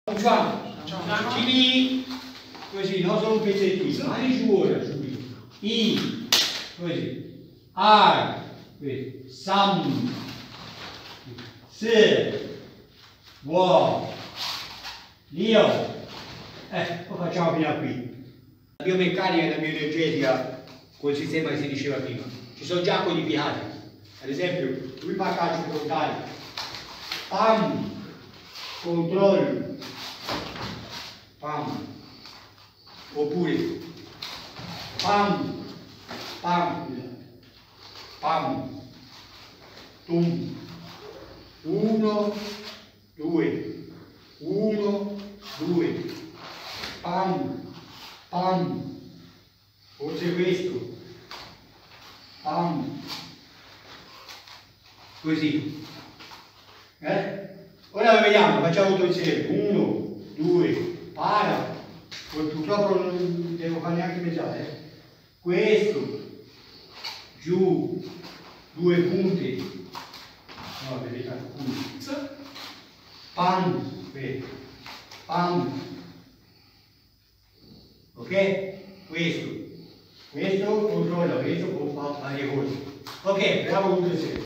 Facciamo lì, così, non solo un pezzettino, mani giù ora, subito. I, così, ar, così, sam, se, vuo, io. Lo facciamo fino a qui. La biomeccanica e la bioenergetica, col sistema che si diceva prima, ci sono già codificati. Ad esempio, lui fa calcio frontale, pam, controllo, pam, oppure pam, pam, pam, tum, 1, 2, 1, 2, pam, pam, forse questo, pam, così. Ora vediamo, facciamo tutto insieme. 1, 2, para. Purtroppo non devo fare neanche mezz'ora. Questo, giù, 2 punti. No, vedete alcuni. Pam, pam. Ok? Questo controlla, questo può fare varie cose. Ok, proviamo tutto insieme.